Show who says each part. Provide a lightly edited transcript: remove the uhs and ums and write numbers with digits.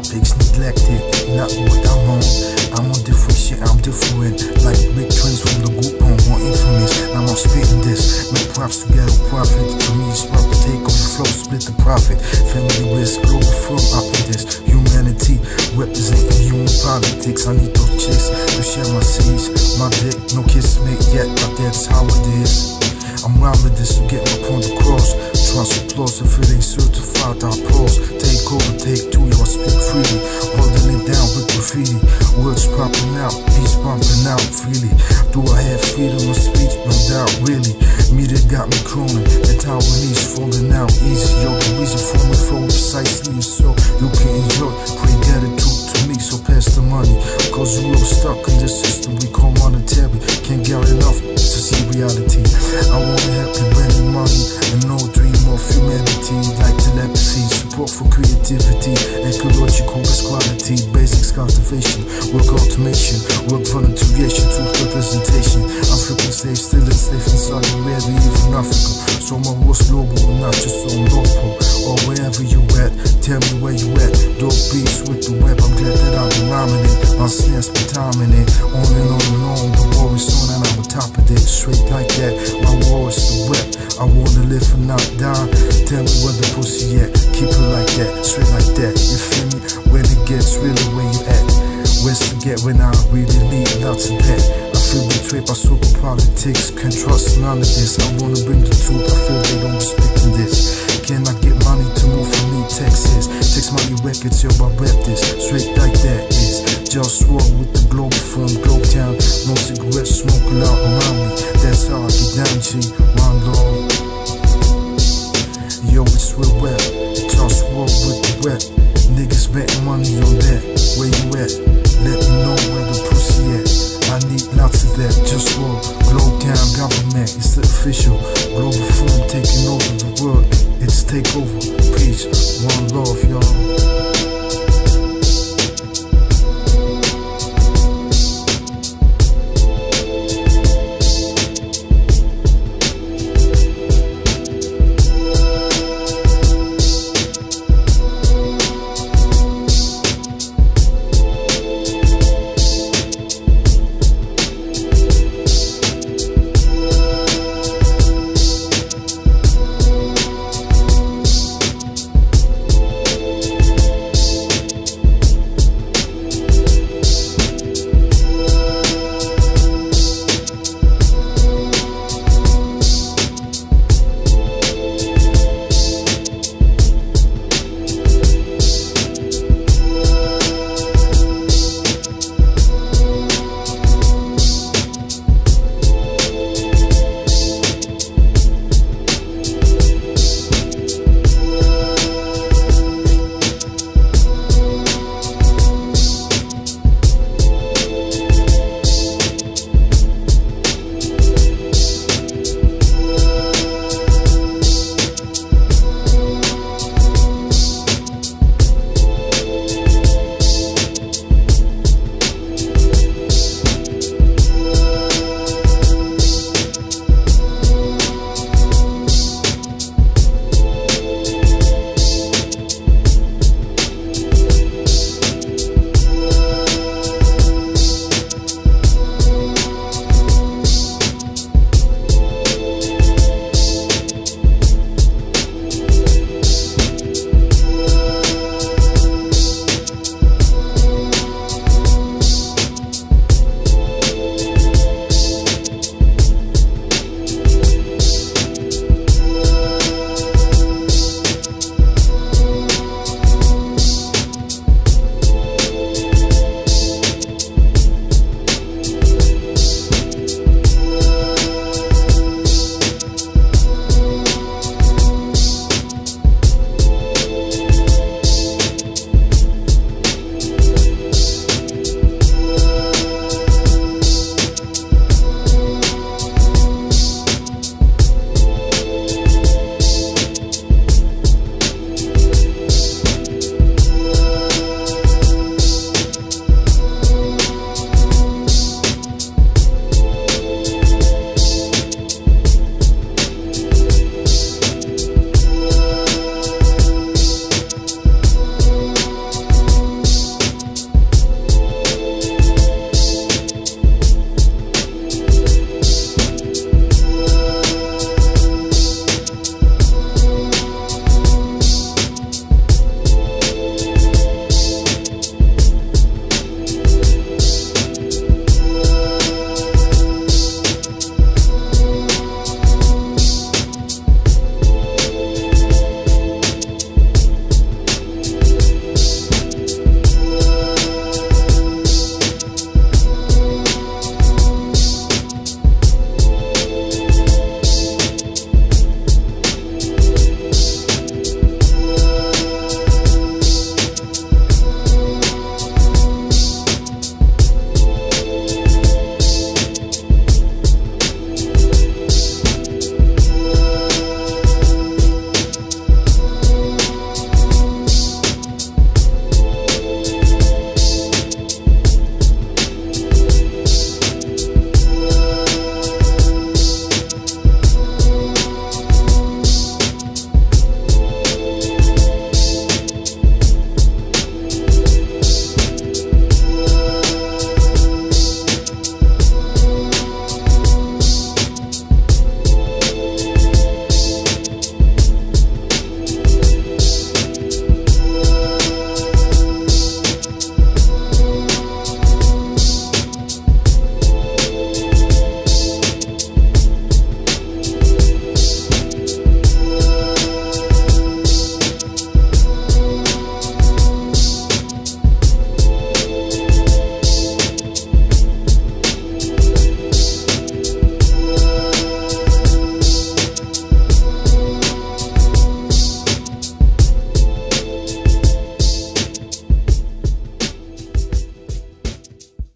Speaker 1: topics neglected, not what I'm on. I'm on different shit, I'm different. Like big twins from the group home, more infamous. Now I'm spitting this, make props together, profit. To me, it's about to take over flow, split the profit. Family bliss, Globalfirm up in this. Humanity, representing human politics. I need those chicks to share my seeds. My dick, no kiss made yet, but that's how it is. I'm round with this to get my point across. Trust applause if it ain't certified, I pause. Take over, take two, y'all speak freely. Holding it down with graffiti. Words popping out, beats bumping out freely. Do I have freedom of speech? No doubt, really. Media got me crawling, the Taiwanese falling out easy. Yo, the reason for me flow precisely so you can enjoy. Pray gratitude to me, so pass the money. Cause we're all stuck in this system we call monetary. Can't get enough to see reality. I wanna help you bring me money and no dream of humanity. Like telepathy, support for creativity, ecological best quality, basics cultivation, work automation, work volunteeration, truth representation. I'm flipping slave, still enslaved in Saudi Arabia, even Africa. So my war's global, not just on North Pole or wherever you at. Tell me where you at. Dope beats with the web. I'm glad that I've been rhyming it. My snares been timing it. On and on and on. The war is on and I'm on top of it. Straight like that. My war is the web. I wanna live and not die. Tell me where the pussy at. Keep it like that. Straight like that. You feel me? When it gets really where you at. Where's to get when I really need lots of that. I feel betrayed by super politics. Can't trust none of this. I wanna bring the truth. I feel they don't respect in this. Can I get money to move from me, Texas? Text money records, yo, I rap this. Straight like that is JustWar with the Globalfirm, Globetown. No cigarettes smoking out around me. That's how I get down, G. One love. Yo, it's real wet. JustWar with the wet. Niggas betting money on that. Where you at? Let me know where the pussy at. I need lots of that. JustWar, Globetown government. It's the official. Globalfirm taking over the world. It's Takeover. Peace. One love, y'all.